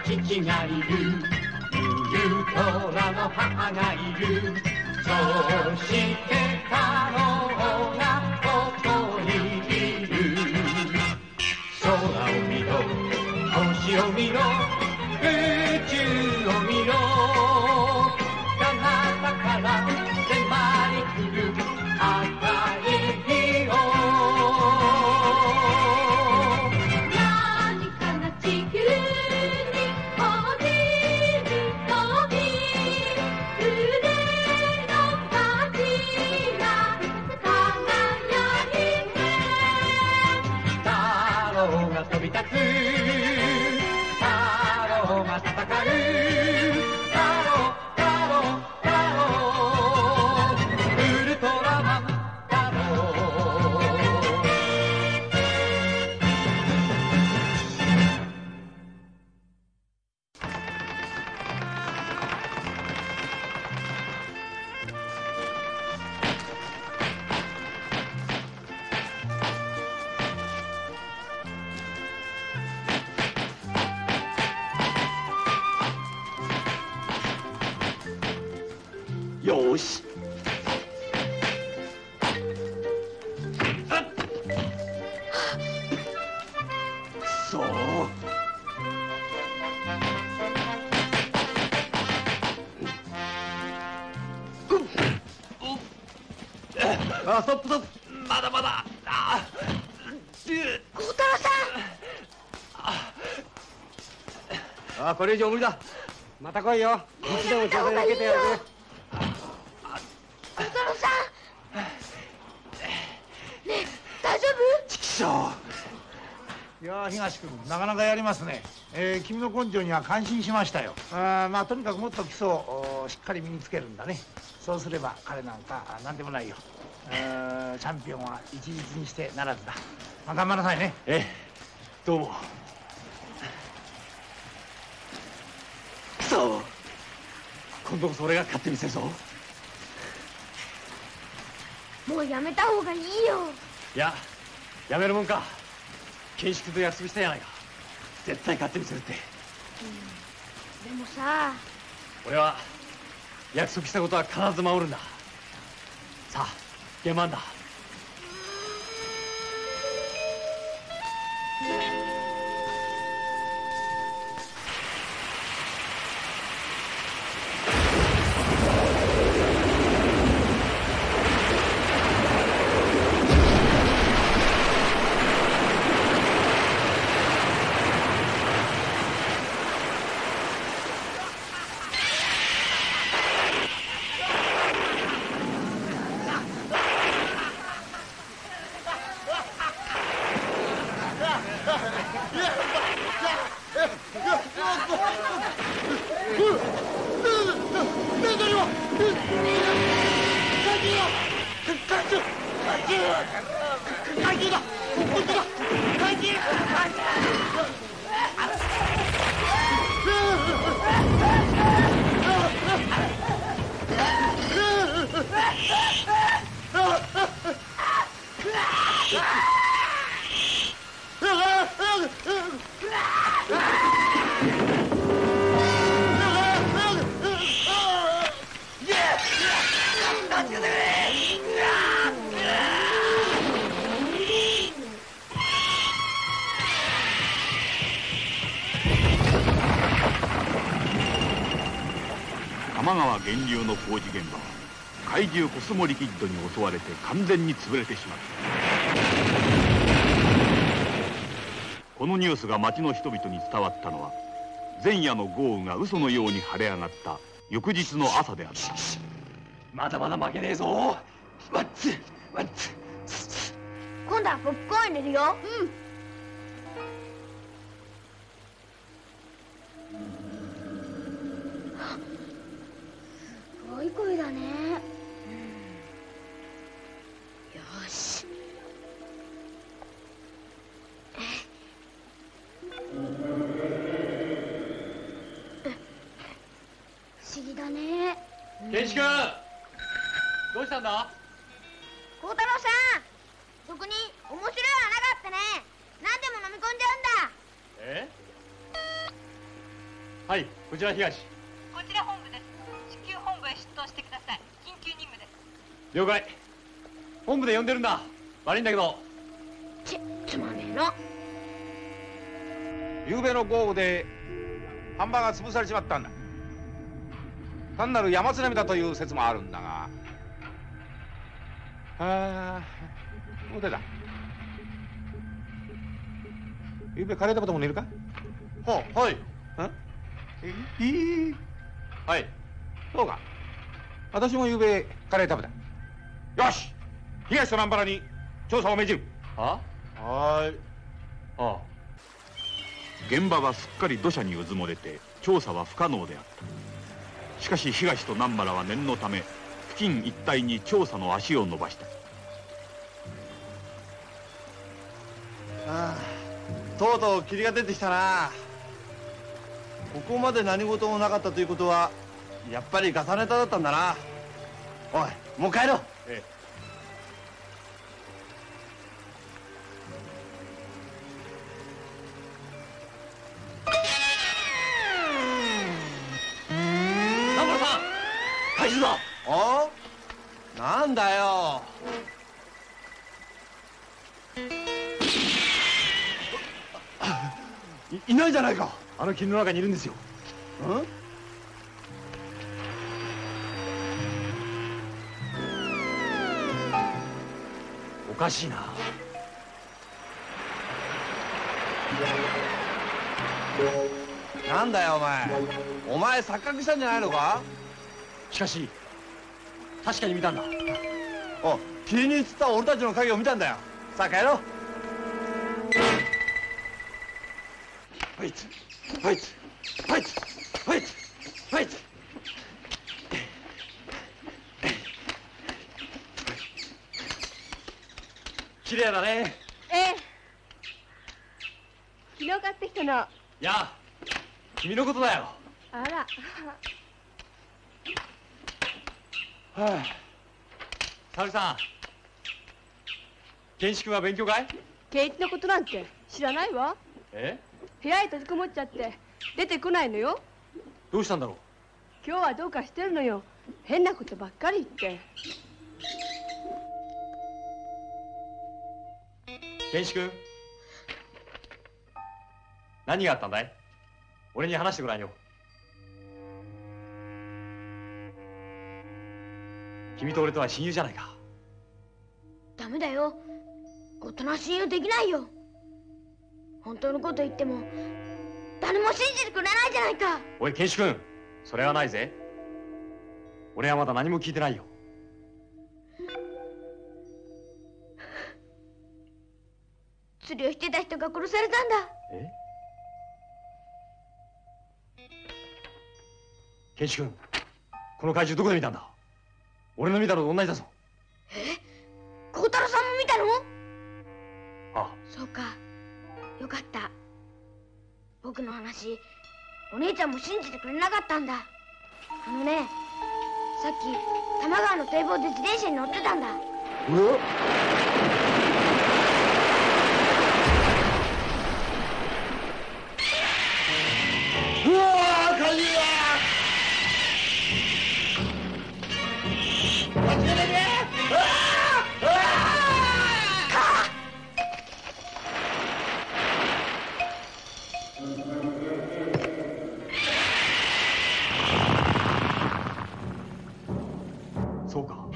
父がいる、ウルトラの母がいる。そして太郎がここにいる。空を見ろ、星を見ろ、宇宙を見ろ。彼方から迫り来る赤い日を。飛び立つ、太郎が戦う。太郎、太郎、太郎、ウルトラマン太郎。よし。そう。あ、ストップストップ。まだまだ。 孝太郎さん。 これ以上無理だ。また来いよ。いつでも調査に受けてやるね。 孝太郎さん。ねえ、大丈夫？ ちきしょう。いや東君、なかなかやりますね。君の根性には感心しましたよ。まあとにかくもっと基礎をしっかり身につけるんだね。そうすれば彼なんか何でもないよ。チャンピオンは一日にしてならずだ。まあ頑張らなさいね。どうも。そう。今度こそ俺が勝ってみせるぞ。 もうやめた方がいいよ。 いや、やめるもんか。賢淑と約束したやないか。絶対勝ってみせるって。 でもさ、 俺は約束したことは必ず守るんだ。さあ、現場だ。 玉川源流の工事現場は怪獣コスモリキッドに襲われて完全に潰れてしまった。このニュースが町の人々に伝わったのは前夜の豪雨が嘘のように晴れ上がった翌日の朝であった。 まだまだ負けねえぞ。ワッツワッツ。 今度はポップコーン入れるよ。すごい声だね。よし。不思議だね。 賢志君、どうしたんだ？ 孝太郎さん、そこに面白い穴があってね、何でも飲み込んじゃうんだ。 はい、こちら東。 こちら本部です。至急本部へ出頭してください。緊急任務です。 了解。本部で呼んでるんだ。悪いんだけど。 つまんねえな。 昨べの豪雨で飯場が潰されちまったんだ。単なる山津波だという説もあるんだが。どうでだ。昨べカレー食べたものいるか。 はい。はい。 そうか。私も昨べカレー食べた。よし、東と南原に調査を命じる。 はーい。ああ。 現場はすっかり土砂にうずもれて調査は不可能であった。しかし東と南原は念のため付近一帯に調査の足を伸ばした。 とうとう霧が出てきたな。ここまで何事もなかったということはやっぱりガサネタだったんだな。おい、もう帰ろう。 南原さん、怪獣だ。 お？なんだよ。いないじゃないか。 あの霧の中にいるんですよ。おかしいな。 なんだよお前。お前錯覚したんじゃないのか。 しかし確かに見たんだ。 お、霧に映った俺たちの影を見たんだよ。さあ帰ろう。ファイトファイトファイトファイトファイト。 綺麗だね。 ええ。昨日買ってきたの。 いや、君のことだよ。 あら。 はあ、沙織さん、健志君は勉強かい？ 圭一のことなんて知らないわ。 え？ 部屋へ閉じこもっちゃって出てこないのよ。 どうしたんだろう。 今日はどうかしてるのよ。変なことばっかり言って。 健志君、何があったんだい？俺に話してごらんよ。君と俺とは親友じゃないか。 ダメだよ。大人は信用できないよ。本当のこと言っても誰も信じてくれないじゃないか。 おい健志君、それはないぜ。俺はまだ何も聞いてないよ。 釣りをしてた人が殺されたんだ。 え？健志君、この怪獣どこで見たんだ？俺の見たのと同じだぞ。 孝太郎さんも見たの？ ああ。 そうか、よかった。僕の話お姉ちゃんも信じてくれなかったんだ。あのね、さっき多摩川の堤防で自転車に乗ってたんだ。 うわー、怪獣だ。 そうか、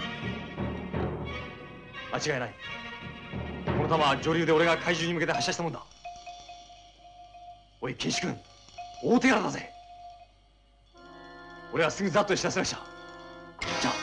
間違いない。この弾は上流で俺が怪獣に向けて発射したもんだ。おい健志君、大手柄だぜ。俺はすぐザッと知らせました。じゃ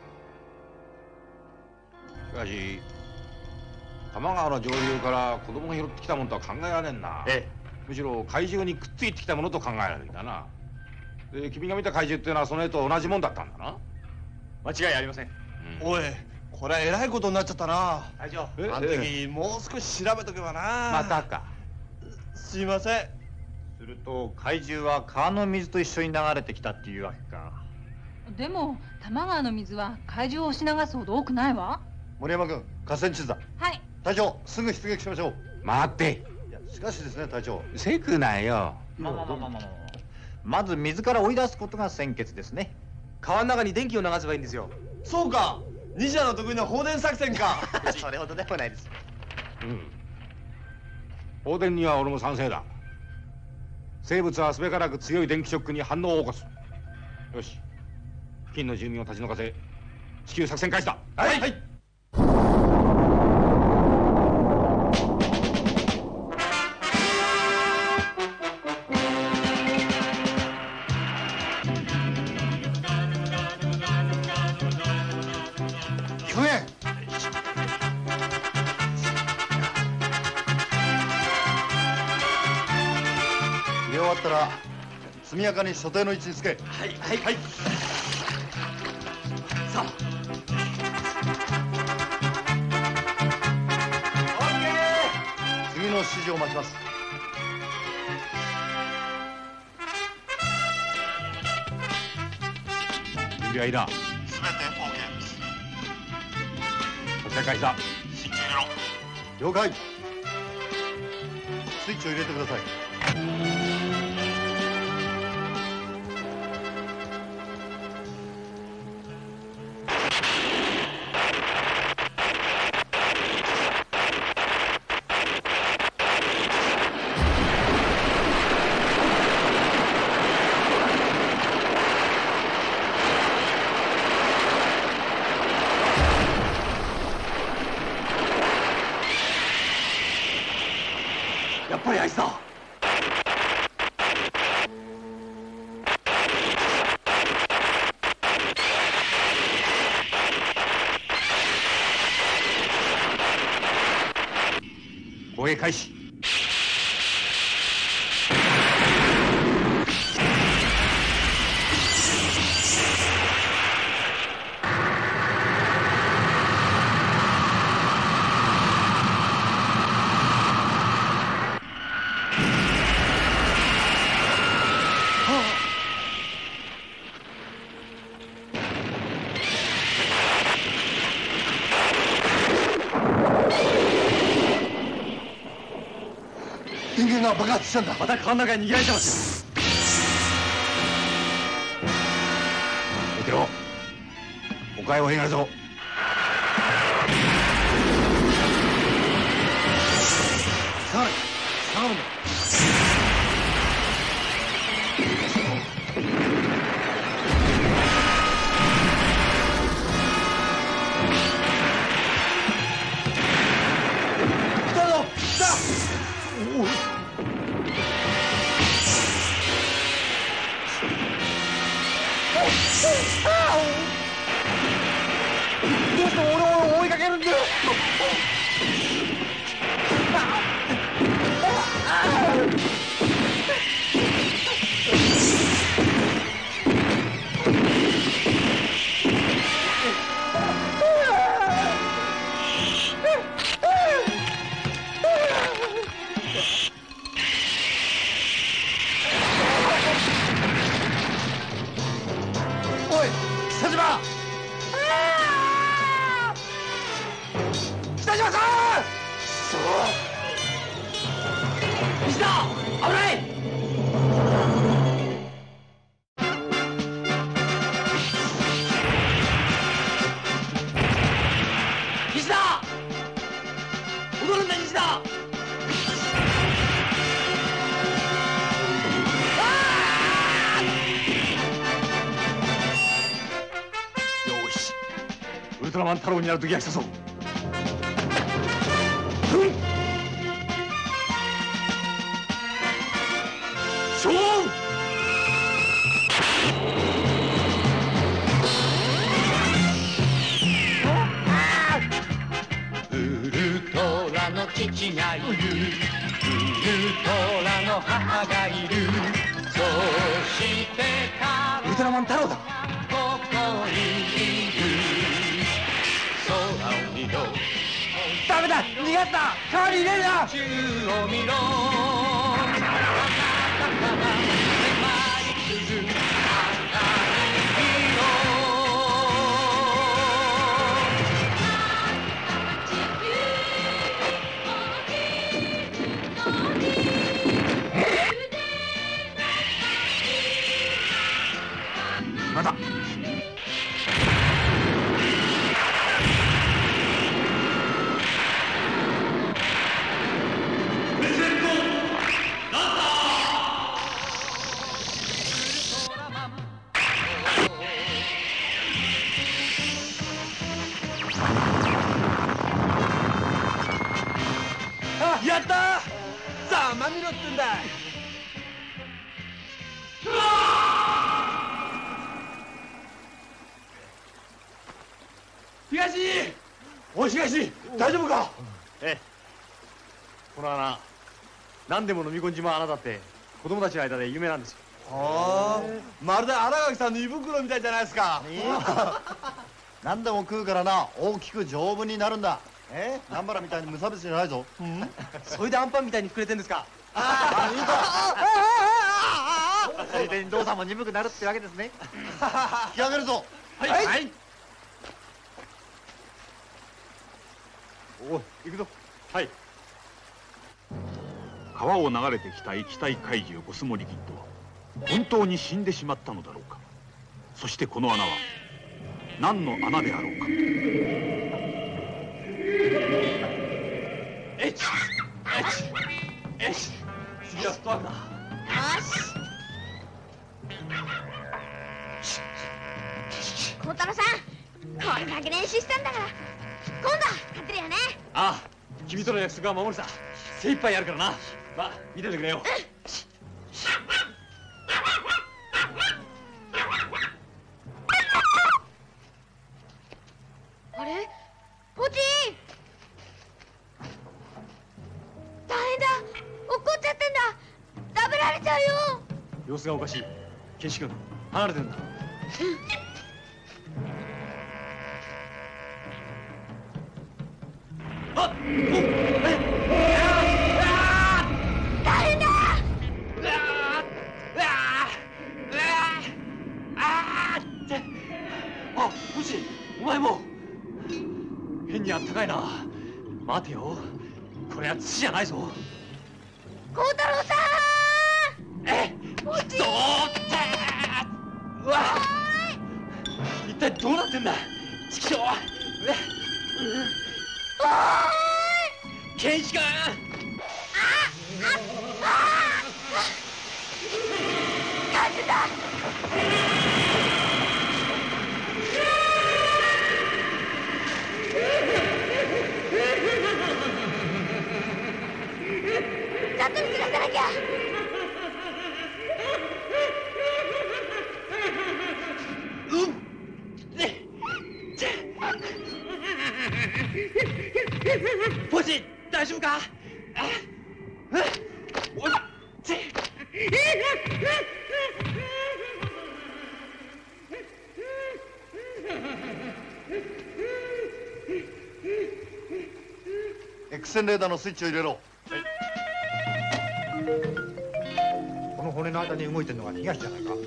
あ。 しかし多摩川の上流から子供が拾ってきたものとは考えられんな。 ええ、 むしろ怪獣にくっついてきたものと考えられるんだな。で君が見た怪獣っていうのはその絵と同じもんだったんだな。 間違いありません。 おい、これはえらいことになっちゃったな。 隊長、 あの時もう少し調べとけばな。 またか。 すいません。 すると怪獣は川の水と一緒に流れてきたっていうわけか。 でも多摩川の水は怪獣を押し流すほど多くないわ。 森山君、河川地図だ。 はい。 隊長、すぐ出撃しましょう。 待って。 いや、しかしですね、隊長。 せくなよ。 まず水から追い出すことが先決ですね。 川の中に電気を流せばいいんですよ。 そうか、西田の得意な放電作戦か。 それほどでもないです。 放電には俺も賛成だ。生物はすべからく強い電気ショックに反応を起こす。よし、付近の住民を立ち退かせ至急作戦開始だ。 はい、はい。 去年入れ終わったら速やかに所定の位置につけ。 はいはいはい。さあ。 次の指示を待ちます。 準備はいいな。 すべて OK です。 作戦開始だ。 スイッチ入れろ。了解。スイッチを入れてください。 やっぱりあいつだ。 攻撃開始。 電源が爆発したんだ。 また川の中に逃げられてますよ。 見てろ。岡山へがるぞ。 下がれ。下がるんだ。 来たぞ、来た。 どうして俺を追いかけるんだよ。 おい、北島。北島さん。そう。西田、危ない。西田。戻るんだ、西田。 よし、ウルトラマン太郎になる時が来たぞ。勝負。 ウルトラの父がいる、ウルトラの母がいる、そしてウルトラマン太郎だ。 ここにいる。空を見ろ、 ダメだ、逃がすな。川に入れるな。 宙を見ろ、あなたから迫り来る赤い色。 だ。ざまみろってんだ。東、おい東、大丈夫か。 ええ、この穴何でも飲み込んじまう穴だって子供たちの間で有名なんですよ。 ああ、まるで新垣さんの胃袋みたいじゃないですか。 何でも食うからな、大きく丈夫になるんだ。南原みたいに無差別じゃないぞ。 それでアンパンみたいに膨れてんですか。 ついでに動作も鈍くなるってわけですね。引き上げるぞ。 はい、はい。 おい、行くぞ。はい。 川を流れてきた液体怪獣ゴスモリキッドは本当に死んでしまったのだろうか。そしてこの穴は何の穴であろうか。 次はストアークだ。 孝太郎さん、これだけ練習したんだから今度は勝てるよね。 ああ、君との約束は守るさ。精一杯やるからな。まあ、見ててくれよ。 あれ、ポチ大変だ、落っこっちゃってんだ。食べられちゃうよ。 様子がおかしい。ケンシ君、離れてるんだ。あっ、 大変だ。 あ、ポチ、お前も変にあったかいな。待てよ、これは土じゃないぞ。 孝太郎さん、ポチ。 うわ、一体どうなってんだ。ちくしょう。 おーい、 ケンシ君。 大変だ。ちゃんと見つかせなきゃ。 ポチ、大丈夫か。 X線レーダーのスイッチを入れろ。 この骨の間に動いてるのが東じゃないか。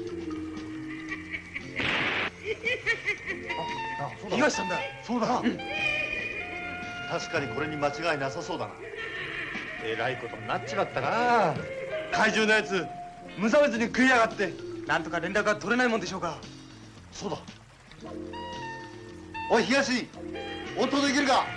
東さんだ。 そうだな。 確かにこれに間違いなさそうだな。 えらいことになっちまったな。怪獣のやつ無差別に食いやがって。なんとか連絡が取れないもんでしょうか。 そうだ。おい東、応答できるか。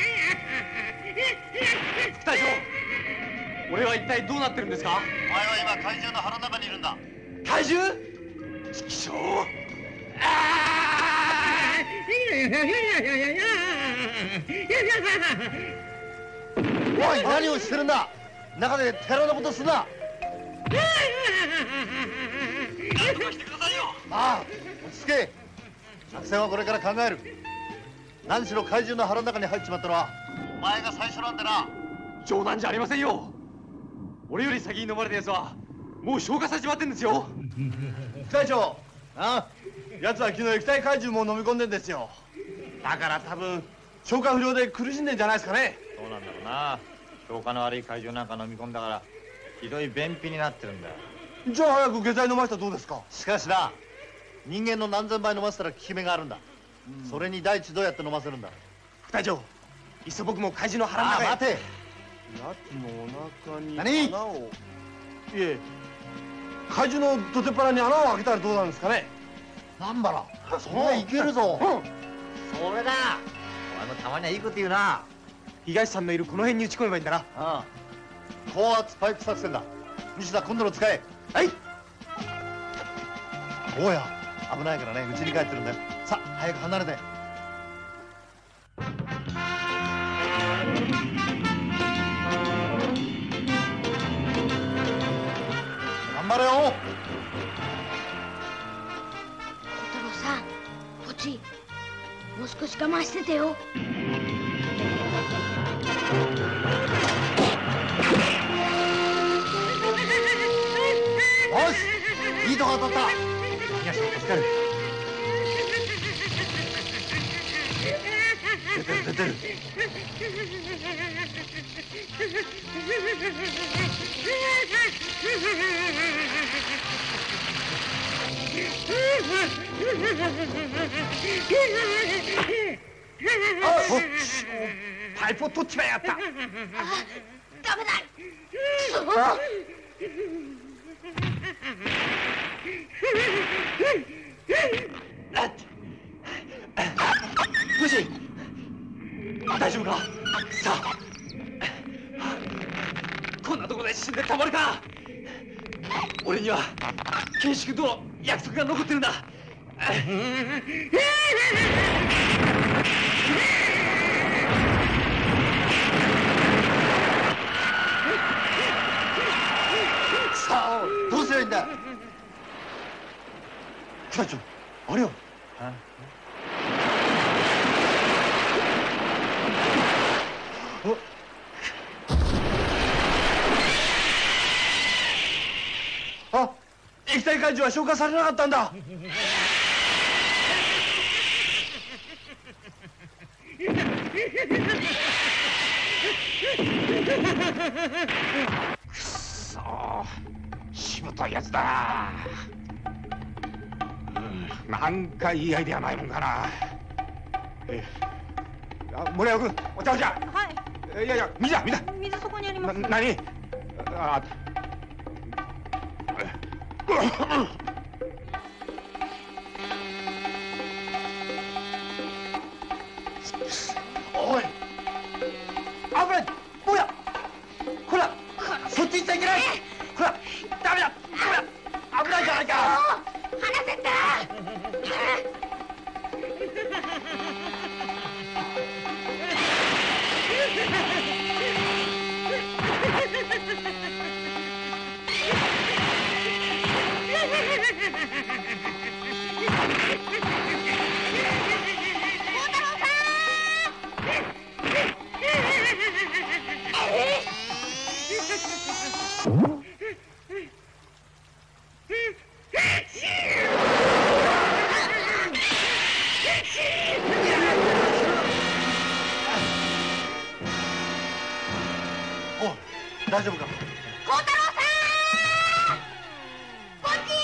副隊長、俺は一体どうなってるんですか。 お前は今怪獣の腹の中にいるんだ。 怪獣。ちくしょう。 おい、何をしてるんだ。中で寺のことすんな。 何とかしてくださいよ。 ああ、落ち着け。作戦はこれから考える。何しろ怪獣の腹の中に入っちまったのはお前が最初なんでな。 冗談じゃありませんよ。俺より先に飲まれたやつはもう消化されちまってんですよ。 副隊長、奴は昨日液体怪獣も飲み込んでんですよ。だから多分消化不良で苦しんでんじゃないですかね。 そうなんだろうな。消化の悪い怪獣なんか飲み込んだからひどい便秘になってるんだよ。 じゃあ早く下剤飲ましたらどうですか。 しかしな、人間の何千倍飲ませたら効き目があるんだ。それに第一どうやって飲ませるんだ。 副隊長、いっそ僕も怪獣の腹の中へ。 待て。 奴のお腹に何穴を。いえ、怪獣の土手っ腹に穴を開けたらどうなんですかね。 南原、それいけるぞ。 それだ。お前もたまにはいいこと言うな。 東さんのいるこの辺に打ち込めばいいんだな。 高圧パイプ作戦だ。西田、今度の使え。 はい。 坊や、危ないからね、家に帰ってるんだよ。さあ、早く離れて。 張れよ。 孝太郎さん、こっちもう少し我慢しててよ。 よし、いいとこ当たった。 東も助かる。 出てる出てる。 パイプを取っちまいやがった。 ダメだ。 武士、大丈夫か。さあ、こんなところで死んでたまるか。俺には賢淑との約束が残ってるんだ。 さあ、どうすりゃいいんだ。 社長、あれよ。あ、液体怪獣は消化されなかったんだ。 くそー、しぶといやつだ。なんかいいアイデアないもんかな。森山君、お茶お茶。 はい。 いやいや、水だ水だ。 水そこにあります。 何？あ。 おい、危ない。坊や、ほら、そっち行っちゃいけない。ほら、ダメだ。ほら、危ないじゃないか。 離せって。 おい、大丈夫か。 孝太郎さん、こっち。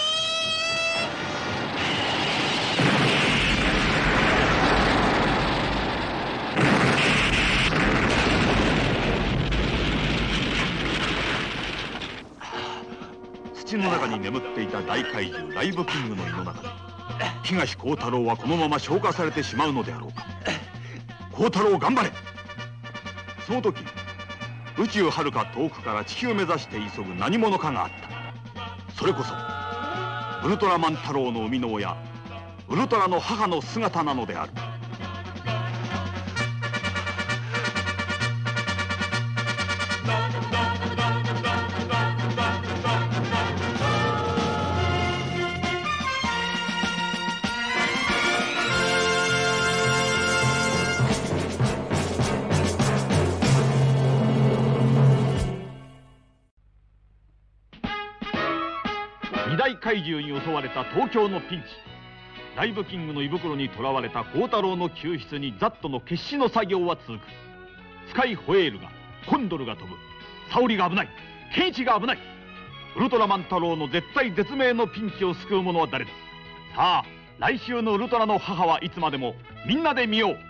土の中に眠っていた大怪獣ライブキングの胃の中で東幸太郎はこのまま消化されてしまうのであろうか。幸太郎頑張れ。その時宇宙はるか遠くから地球目指して急ぐ何者かがあった。それこそウルトラマン太郎の生みの親ウルトラの母の姿なのである。二大怪獣に襲われた東京のピンチ。ライブキングの胃袋に囚われた幸太郎の救出にザットの決死の作業は続く。スカイホエールが、コンドルが飛ぶ。サオリが危ない。ケンイチが危ない。ウルトラマン太郎の絶体絶命のピンチを救う者は誰だ。さあ、来週のウルトラの母はいつまでもみんなで見よう。